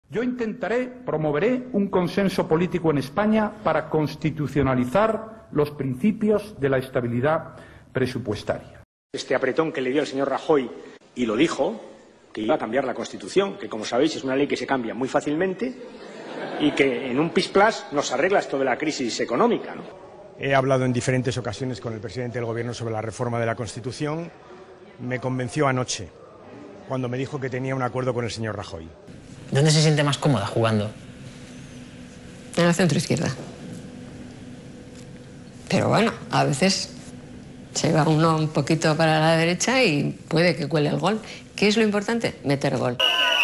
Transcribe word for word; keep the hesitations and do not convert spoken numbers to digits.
Yo intentaré, promoveré un consenso político en España para constitucionalizar los principios de la estabilidad presupuestaria. Este apretón que le dio el señor Rajoy, y lo dijo, que iba a cambiar la Constitución, que como sabéis es una ley que se cambia muy fácilmente y que en un pis-plas nos arregla esto de la crisis económica, ¿no? He hablado en diferentes ocasiones con el presidente del Gobierno sobre la reforma de la Constitución. Me convenció anoche, cuando me dijo que tenía un acuerdo con el señor Rajoy. ¿Dónde se siente más cómoda jugando? En la centro-izquierda. Pero bueno, a veces se va uno un poquito para la derecha y puede que cuele el gol. ¿Qué es lo importante? Meter gol.